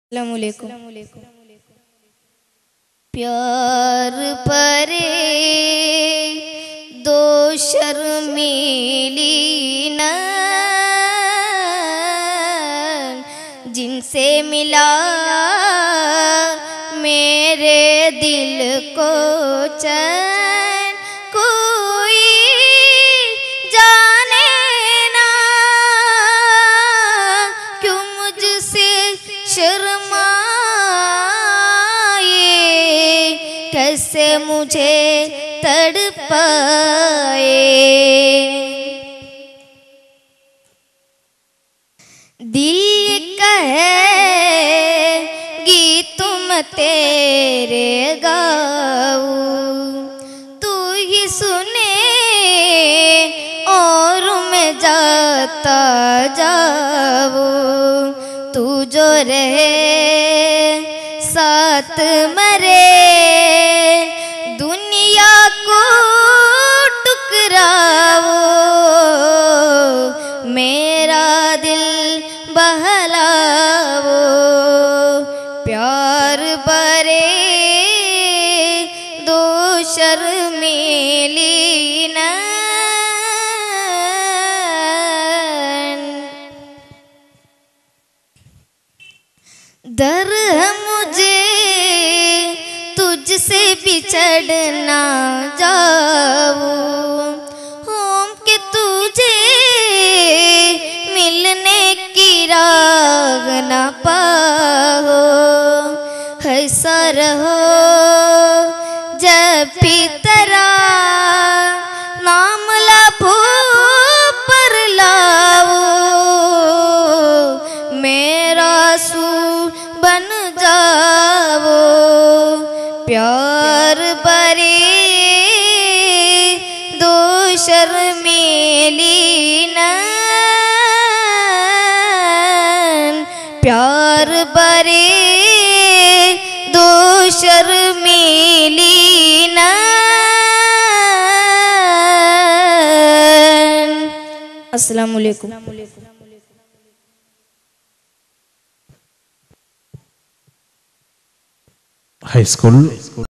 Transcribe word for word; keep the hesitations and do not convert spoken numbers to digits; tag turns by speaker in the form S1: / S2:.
S1: अस्सलामुअलैकुम। प्यार परे दो शर्मीली नैन, जिनसे मिला मेरे दिल को चैन, कोई जाने ना क्यों मुझसे शर्माए, कैसे मुझे तड़पाए। दिल कहेगी तुम तेरे गाऊं, तू ही सुने और मैं जाता जाऊं। तू जो रहे साथ मरे, दुनिया को टुकराओ, मेरा दिल बहलाओ। प्यार भरे दो शर्मीली नैन, डर है मुझे तुझसे बिछड़ना जाऊं, होम के तुझे मिलने की राह न पाओ। ऐसा रहो जब भी तेरा नाम लाभो पर लाओ, मेरा सू बन जाओ। प्यार भरे दो शर्मीली नैन, प्यार भरे दो शर्मीली नैन। अस्सलामुअलैकुम।
S2: High school